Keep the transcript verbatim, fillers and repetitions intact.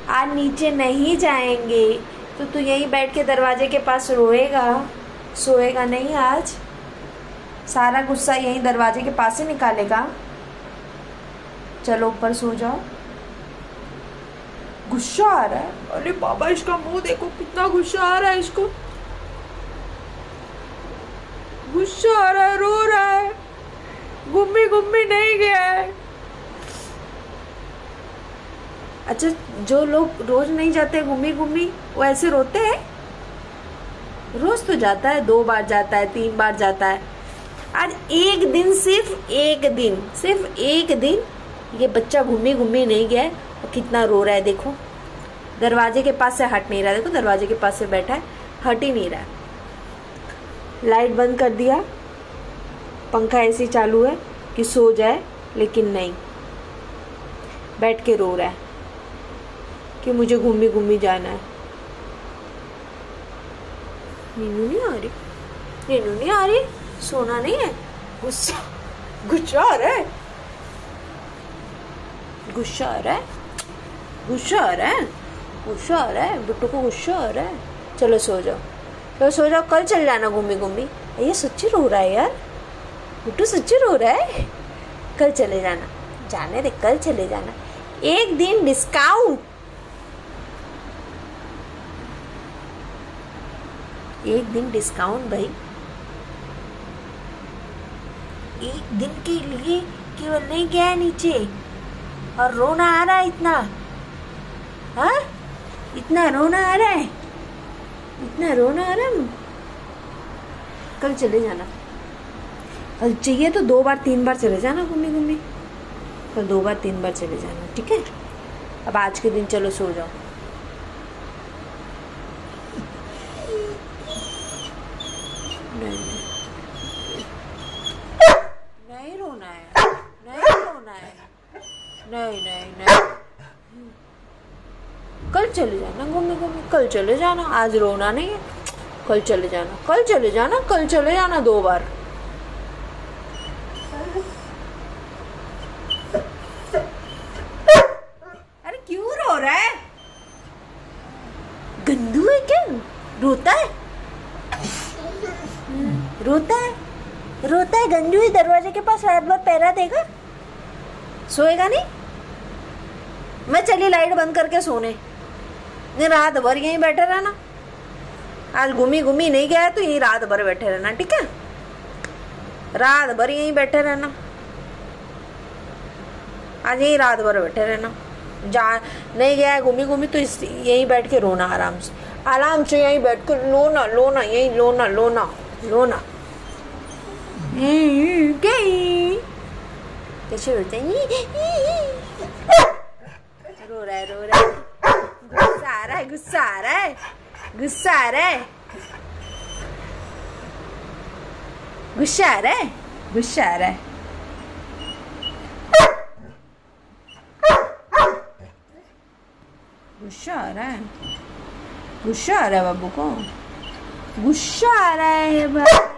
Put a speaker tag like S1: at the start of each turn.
S1: आज नीचे नहीं जाएंगे तो तू यहीं बैठ के दरवाजे के पास रोएगा, सोएगा नहीं। आज सारा गुस्सा यहीं दरवाजे के पास ही निकालेगा। चलो ऊपर सो जाओ। गुस्सा आ रहा है। अरे बाबा, इसका मुंह देखो, कितना गुस्सा आ रहा है इसको। गुस्सा आ रहा है, रो रहा है। गुम्मी गुम्मी नहीं गया है। अच्छा, जो लोग रोज नहीं जाते गुम्मी गुम्मी, वो ऐसे रोते हैं? रोज तो जाता है, दो बार जाता है, तीन बार जाता है। आज एक दिन, सिर्फ एक दिन, सिर्फ एक दिन ये बच्चा घूमी घूमी नहीं गया है और कितना रो रहा है। देखो दरवाजे के पास से हट नहीं रहा है। देखो दरवाजे के पास से बैठा है, हट ही नहीं रहा है। लाइट बंद कर दिया, पंखा ऐसे चालू है कि सो जाए, लेकिन नहीं, बैठ के रो रहा है कि मुझे घूमी घूमी जाना है। नींद नहीं आ रही, नींद नहीं आ रही, सोना नहीं है। गुस्सा गुस्सा आ रहा है, गुस्सा आ रहा है, गुस्सा आ रहा है, गुस्सा आ रहा है। बिट्टू को गुस्सा आ रहा है। चलो सो जाओ, चलो सो जाओ। कल चल जाना घूमी घूमी। ये सच्ची रो रहा है यार, बिट्टू सच्ची रो रहा है। कल चले जाना, जाने दे, कल चले जाना। एक दिन डिस्काउंट, एक दिन डिस्काउंट भाई। एक दिन के लिए केवल नहीं गया नीचे और रोना आ रहा है इतना। हाँ, इतना रोना आ रहा है, इतना रोना आ रहा है। कल चले जाना, कल चाहिए तो दो बार तीन बार चले जाना घूमी घूमी। कल दो बार तीन बार चले जाना, ठीक है? अब आज के दिन चलो सो जाओ। नहीं नहीं रोना है, नहीं रोना है, नहीं नहीं नहीं। कल चले जाना घूमी घूमी, कल चले जाना। आज रोना नहीं है, कल चले जाना, कल चले जाना, कल चले जाना दो बार। अरे क्यों रो रहा है? गंदू है क्या? रोता है, रोता है, रोता है। गंदू ही दरवाजे के पास रात भर पहरा देगा, सोएगा नहीं। मैं चली लाइट बंद करके सोने, नहीं रात भर यहीं बैठे रहना। आज घूमी घूमी नहीं गया तो यहीं रात भर बैठे रहना, ठीक है? रात भर यहीं बैठे रहना, आज यहीं रात भर बैठे रहना। जा नहीं गया घूमी घूमी तो इस यहीं बैठ के रोना आराम से, आराम से यहीं बैठ कर लोना लोना, यहीं लोना लोना लोना। गई कैसे रोते हैं? रो रहा है, रो रहा है, गुस्सा आ रहा है, गुस्सा आ रहा है, गुस्सा आ रहा है, गुस्सा आ रहा है, गुस्सा आ रहा है। गुस्सा आ रहा है, गुस्सा आ रहा है बाबू को, गुस्सा आ रहा है भाई।